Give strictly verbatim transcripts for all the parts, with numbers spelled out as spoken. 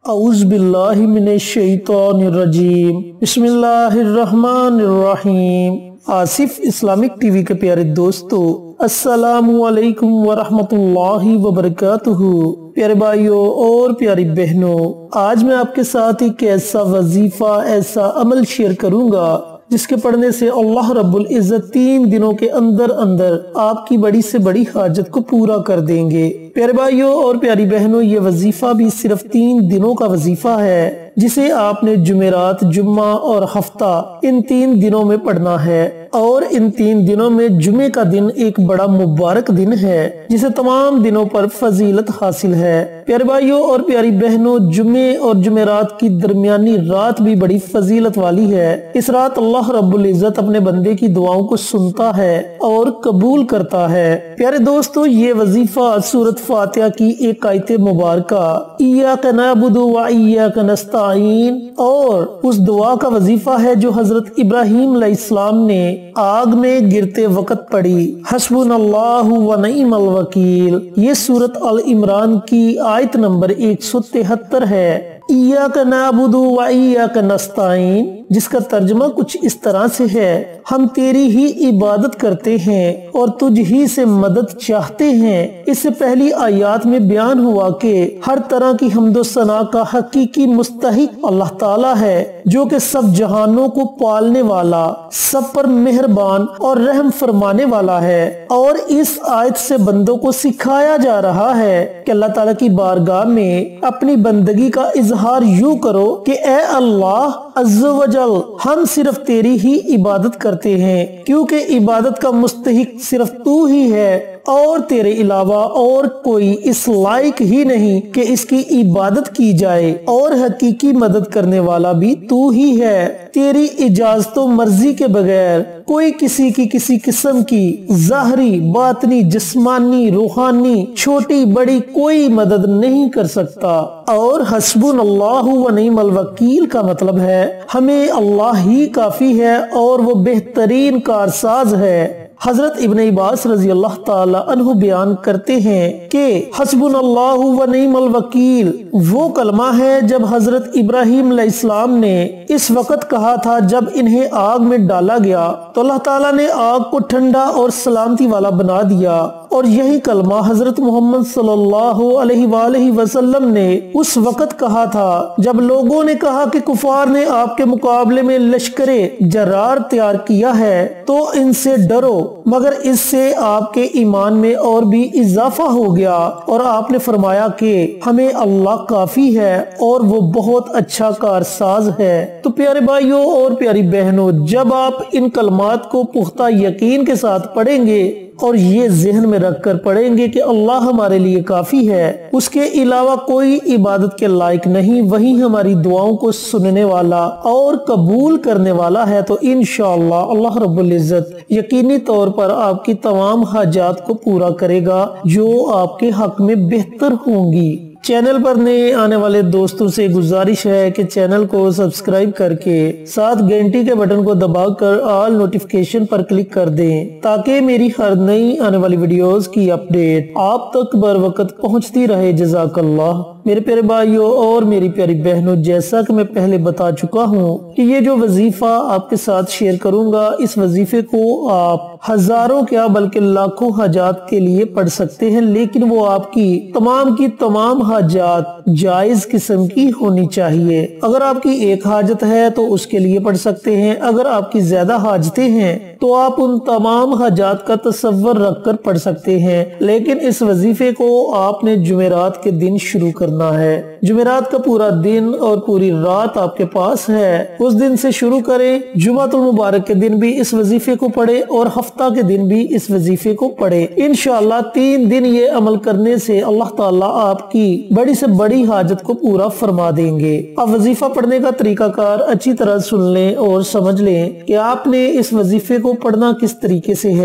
औज़ बिल्लाहि मिनश शैतानिर रजीम बिस्मिल्लाहिर रहमानिर रहीम। आसिफ इस्लामिक टीवी के प्यारे दोस्तों, अस्सलामु अलैकुम वरहमतुल्लाहि वबरकातुहू। प्यारे भाइयों और प्यारी बहनों, आज मैं आपके साथ एक ऐसा वजीफा, ऐसा अमल शेयर करूंगा जिसके पढ़ने से अल्लाह रब्बुल इज्जत तीन दिनों के अंदर अंदर आपकी बड़ी से बड़ी हाजत को पूरा कर देंगे। प्यारे भाइयों और प्यारी बहनों, ये वजीफा भी सिर्फ तीन दिनों का वजीफा है जिसे आपने जुमेरात, जुम्मा और हफ्ता इन तीन दिनों में पढ़ना है। और इन तीन दिनों में जुमे का दिन एक बड़ा मुबारक दिन है जिसे तमाम दिनों पर फजीलत हासिल है। प्यारे भाइयों और प्यारी बहनों, जुमे और जुमेरात की दरमियानी रात भी बड़ी फजीलत वाली है। इस रात अल्लाह रब्बुल इज्जत अपने बंदे की दुआओं को सुनता है और कबूल करता है। प्यारे दोस्तों, ये वजीफा सूरत फातिहा की एक आयत मुबारका इय्याका नअबुदु व इय्याका नस्तईन और उस दुआ का वजीफा है जो हजरत इब्राहीम अलैहिस्सलाम ने आग में गिरते वक्त पढ़ी, हस्बुनल्लाहु व निअमल वकील। ये सूरत अल इमरान की आयत नंबर एक सौ तिहत्तर है। इय्याका नअबुदु व इय्याका नस्तईन, जिसका तर्जुमा कुछ इस तरह से है, हम तेरी ही इबादत करते हैं और तुझ ही से मदद चाहते हैं। इससे पहली आयत में बयान हुआ कि हर तरह की हम्दो सना का हकीकी मुस्तहिक अल्लाह ताला है, जो कि सब जहानों को पालने वाला, सब पर मेहरबान और रहम फरमाने वाला है। और इस आयत से बंदों को सिखाया जा रहा है कि अल्लाह ताला की बारगाह में अपनी बंदगी का इजहार यूं करो कि ए अल्लाह अज़्ज़ व जल, हम सिर्फ तेरी ही इबादत करते हैं, क्योंकि इबादत का मुस्तहिक सिर्फ तू ही है और तेरे अलावा और कोई इस लायक ही नहीं कि इसकी इबादत की जाए, और हकीकी मदद करने वाला भी तू ही है। तेरी इजाजत मर्जी के बगैर कोई किसी की किसी किस्म की ज़ाहरी, बातनी, जिस्मानी, रूहानी, छोटी बड़ी कोई मदद नहीं कर सकता। और हस्बुनल्लाहु व निअमल वकील का मतलब है हमें अल्लाह ही काफी है और वो बेहतरीन कारसाज है। हजरत इब्न अब्बास रजी अल्लाह ताला अन्हु बयान करते हैं कि हस्बुनल्लाहु व निअमल वकील वो कलमा है जब हजरत इब्राहीम अलैहिस्सलाम ने इस वक्त कहा था जब इन्हें आग में डाला गया तो अल्लाह ताला ने आग को ठंडा और सलामती वाला बना दिया। और यही कलमा हजरत मोहम्मद सल्लल्लाहु अलैहि वसल्लम ने उस वक्त कहा था जब लोगों ने कहा कि कुफार ने आपके मुकाबले में लश्करे जरार तैयार किया है तो इनसे डरो, मगर इससे आपके ईमान में और भी इजाफा हो गया। और आपने फरमाया कि हमें अल्लाह काफी है और वो बहुत अच्छा कारसाज है। तो प्यारे भाइयों और प्यारी बहनों, जब आप इन कलमात को पुख्ता यकीन के साथ पढ़ेंगे और ये जहन में रखकर पढ़ेंगे कि अल्लाह हमारे लिए काफी है, उसके अलावा कोई इबादत के लायक नहीं, वही हमारी दुआओं को सुनने वाला और कबूल करने वाला है, तो इंशाअल्लाह अल्लाह रब्बुल इज्जत यकीनी तौर पर आपकी तमाम हाजात को पूरा करेगा जो आपके हक में बेहतर होंगी। चैनल पर नए आने वाले दोस्तों से गुजारिश है कि चैनल को सब्सक्राइब करके साथ घंटी के बटन को दबाकर ऑल नोटिफिकेशन पर क्लिक कर दें ताकि मेरी हर नई आने वाली वीडियोस की अपडेट आप तक बर वक्त पहुंचती रहे। जज़ाकल्लाह। मेरे प्यारे भाइयों और मेरी प्यारी बहनों, जैसा कि मैं पहले बता चुका हूं कि ये जो वजीफा आपके साथ शेयर करूंगा, इस वजीफे को आप हजारों क्या बल्कि लाखों हाजात के लिए पढ़ सकते हैं, लेकिन वो आपकी तमाम की तमाम हाजात जायज किस्म की होनी चाहिए। अगर आपकी एक हाजत है तो उसके लिए पढ़ सकते हैं, अगर आपकी ज्यादा हाजतें हैं तो आप उन तमाम हाजात का तसव्वुर रखकर पढ़ सकते हैं। लेकिन इस वजीफे को आपने जुमेरात के दिन शुरू करना है। जुमेरात का पूरा दिन और पूरी रात आपके पास है, उस दिन से शुरू करें। जुमातुल मुबारक के दिन भी इस वजीफे को पढ़े और हफ्ता के दिन भी इस वजीफे को पढ़े। इंशाअल्लाह तीन दिन ये अमल करने से अल्लाह ताला आपकी बड़ी से बड़ी हाजत को पूरा फरमा देंगे। अब वजीफा पढ़ने का तरीकाकार अच्छी तरह सुन लें और समझ लें कि आपने इस वजीफे को पढ़ना किस तरीके से है।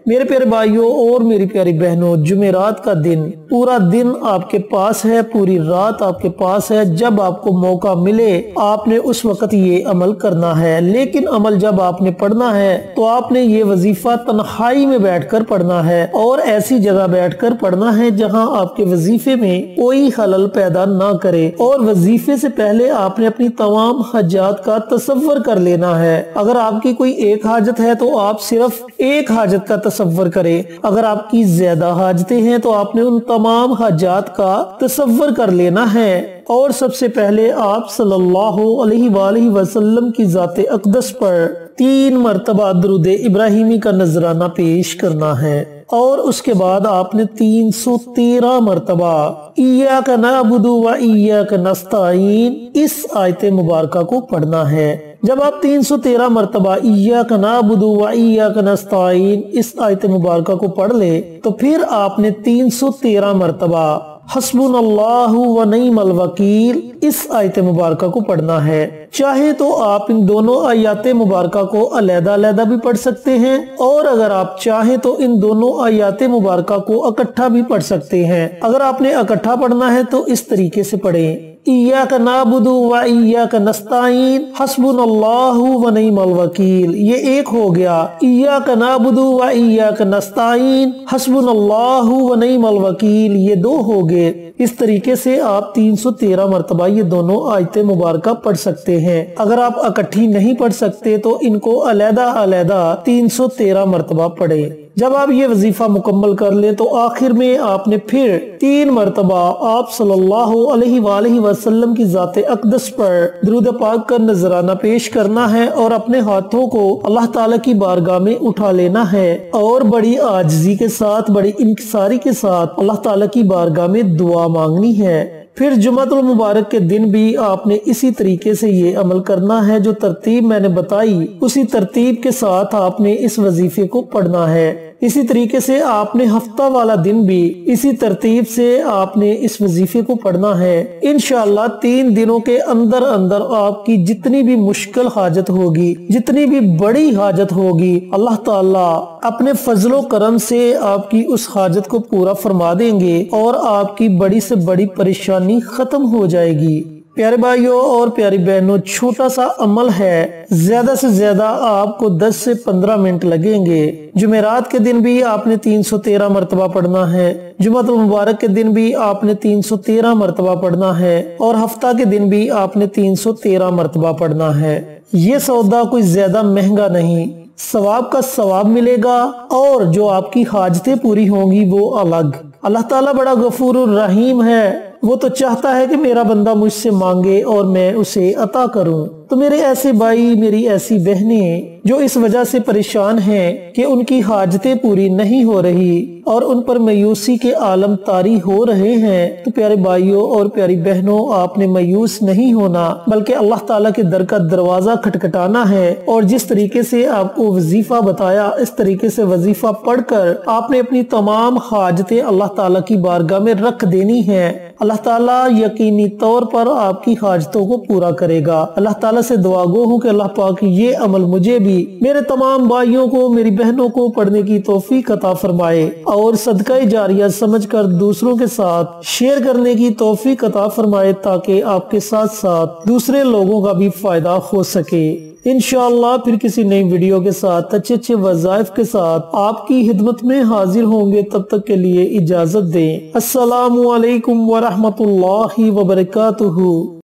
میرے پیارے بھائیوں اور میری پیاری بہنوں، جمعرات کا دن پورا دن آپ کے پاس ہے، پوری رات آپ کے پاس ہے۔ جب آپ کو موقع ملے آپ نے اس وقت یہ عمل کرنا ہے، لیکن عمل جب آپ نے پڑھنا ہے تو آپ نے یہ وظیفہ تنہائی میں بیٹھ کر پڑھنا ہے اور ایسی جگہ بیٹھ کر پڑھنا ہے جہاں آپ کے وظیفے میں کوئی خلل پیدا نہ کرے، اور وظیفے سے پہلے آپ نے اپنی تمام حاجات کا تصور کر لینا ہے۔ اگر آپ کی کوئی ایک حاجت ہے تو آپ صرف ایک حاجت کا تصور کریں، اگر آپ کی زیادہ حاجتیں ہیں تو آپ نے ان تمام حاجات کا تصور کر لینا ہے۔ اور سب سے پہلے آپ صلی اللہ علیہ وآلہ وسلم کی ذات اقدس پر تین مرتبہ درود ابراہیمی کا نذرانہ پیش کرنا ہے، اور اس کے بعد آپ نے تین سو تیرہ مرتبہ ایاک نعبد و ایاک نستعین اس آیت مبارکہ کو پڑھنا ہے۔ جب آپ تین سو تیرہ مرتبہ ایاک نعبد و ایاک نستعین اس آیت مبارکہ کو پڑھ لے تو پھر آپ نے تین سو تیرہ مرتبہ حسبنا اللہ و نعم الوکیل اس آیت مبارکہ کو پڑھنا ہے۔ چاہے تو آپ ان دونوں آیات مبارکہ کو علیحدہ علیحدہ بھی پڑھ سکتے ہیں، اور اگر آپ چاہیں تو ان دونوں آیات مبارکہ کو اکٹھا بھی پڑھ سکتے ہیں۔ اگر آپ نے اکٹھا پڑھنا ہے تو اس طریقے سے پڑھیں، ایاک نعبد و ایاک نستعین حسبنا اللہ و نعم الوکیل، یہ ایک ہو گیا۔ ایاک نعبد و ایاک نستعین حسبنا اللہ و نعم الوکیل، یہ دو ہو گئے۔ اس طریقے سے آپ تین سو تیرہ مرتبہ یہ دونوں آیت مبارکہ پڑھ سکتے ہیں۔ اگر آپ اکٹھی نہیں پڑھ سکتے تو ان کو علیحدہ علیحدہ تین سو تیرہ مرتبہ پڑھیں۔ جب آپ یہ وظیفہ مکمل کر لیں تو آخر میں آپ نے پھر تین مرتبہ آپ صلی اللہ علیہ وآلہ وسلم کی ذات اقدس پر درود پاک کا نذرانہ پیش کرنا ہے، اور اپنے ہاتھوں کو اللہ تعالیٰ کی بارگاہ میں اٹھا لینا ہے، اور بڑی عاجزی کے ساتھ، بڑی انکساری کے ساتھ اللہ تعالیٰ کی بارگاہ میں دعا مانگنی ہے۔ پھر جمعۃ المبارک کے دن بھی آپ نے اسی طریقے سے یہ عمل کرنا ہے، جو ترتیب میں نے بتائی اسی ترتیب کے ساتھ آپ نے اس وظیفے کو پڑھنا ہے۔ اسی طریقے سے آپ نے ہفتہ والا دن بھی اسی ترتیب سے آپ نے اس وظیفے کو پڑھنا ہے۔ انشاءاللہ تین دنوں کے اندر اندر آپ کی جتنی بھی مشکل حاجت ہوگی، جتنی بھی بڑی حاجت ہوگی، اللہ تعالیٰ اپنے فضل و کرم سے آپ کی اس حاجت کو پورا فرما دیں گے، اور آپ کی بڑی سے بڑی پریشانی ختم ہو جائے گی۔ پیارے بھائیوں اور پیاری بہنوں، چھوٹا سا عمل ہے، زیادہ سے زیادہ آپ کو دس سے پندرہ منٹ لگیں گے۔ جمعرات کے دن بھی آپ نے تین سو تیرہ مرتبہ پڑھنا ہے، جمعۃ المبارک کے دن بھی آپ نے تین سو تیرہ مرتبہ پڑھنا ہے، اور ہفتہ کے دن بھی آپ نے تین سو تیرہ مرتبہ پڑھنا ہے۔ یہ سودا کوئی زیادہ مہنگا نہیں، ثواب کا ثواب ملے گا، اور جو آپ کی حاجتیں پوری ہوں گی وہ الگ۔ اللہ تعالیٰ بڑا غفور الرحیم ہے، وہ تو چاہتا ہے کہ میرا بندہ مجھ سے مانگے اور میں اسے عطا کروں۔ تو میرے ایسے بھائی، میری ایسی بہنیں جو اس وجہ سے پریشان ہیں کہ ان کی حاجتیں پوری نہیں ہو رہی اور ان پر مایوسی کے عالم طاری ہو رہے ہیں، تو پیارے بھائیوں اور پیاری بہنوں، آپ نے مایوس نہیں ہونا، بلکہ اللہ تعالیٰ کے در کا دروازہ کھٹکھٹانا ہے، اور جس طریقے سے آپ کو وظیفہ بتایا اس طریقے سے وظیفہ پڑھ کر آپ نے اپنی تمام حاجتیں اللہ تعالیٰ کی بارگاہ میں رکھ دینی ہیں۔ اللہ تعالیٰ یقینی طور پر آپ کی حاجتوں کو پورا کرے گا۔ اللہ تعالیٰ سے دعا گو ہوں کہ اللہ پاک یہ عمل مجھے بھی، میرے تمام بھائیوں کو، میری بہنوں کو پڑھنے کی توفیق عطا فرمائے، اور صدقہ جاریہ سمجھ کر دوسروں کے ساتھ شیئر کرنے کی توفیق عطا فرمائے، تاکہ آپ کے ساتھ ساتھ دوسرے لوگوں کا بھی فائدہ ہو سکے۔ انشاءاللہ پھر کسی نئی ویڈیو کے ساتھ اچھے اچھے وظائف کے ساتھ آپ کی خدمت میں حاضر ہوں گے۔ تب تک کے لیے اجازت دیں۔ السلام علیکم ورحمۃ اللہ وبرکاتہ۔